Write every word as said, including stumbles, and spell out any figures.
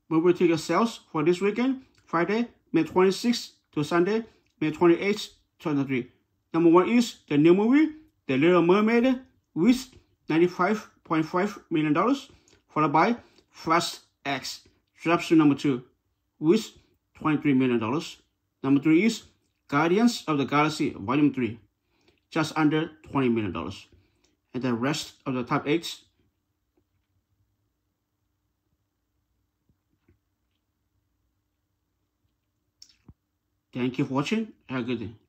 movie ticket sales for this weekend, Friday, May twenty-sixth to Sunday, May twenty-eighth, twenty twenty-three. Number one is the new movie, The Little Mermaid, with ninety-five point five million dollars, followed by Fast X, drops to number two, with twenty-three million dollars. Number three is Guardians of the Galaxy Volume three, just under twenty million dollars. And the rest of the top eight. Thank you for watching. Have a good day.